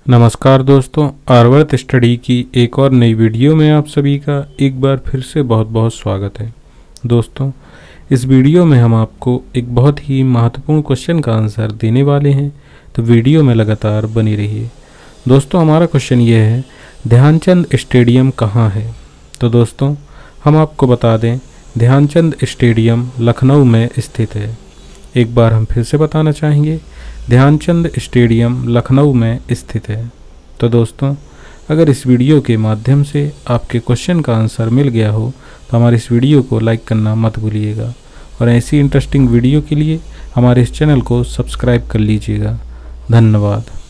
नमस्कार दोस्तों, आर्वर्त स्टडी की एक और नई वीडियो में आप सभी का एक बार फिर से बहुत बहुत स्वागत है। दोस्तों, इस वीडियो में हम आपको एक बहुत ही महत्वपूर्ण क्वेश्चन का आंसर देने वाले हैं, तो वीडियो में लगातार बनी रहिए। दोस्तों, हमारा क्वेश्चन ये है, ध्यानचंद स्टेडियम कहाँ है? तो दोस्तों, हम आपको बता दें, ध्यानचंद स्टेडियम लखनऊ में स्थित है। एक बार हम फिर से बताना चाहेंगे, ध्यानचंद स्टेडियम लखनऊ में स्थित है। तो दोस्तों, अगर इस वीडियो के माध्यम से आपके क्वेश्चन का आंसर मिल गया हो तो हमारे इस वीडियो को लाइक करना मत भूलिएगा और ऐसी इंटरेस्टिंग वीडियो के लिए हमारे इस चैनल को सब्सक्राइब कर लीजिएगा। धन्यवाद।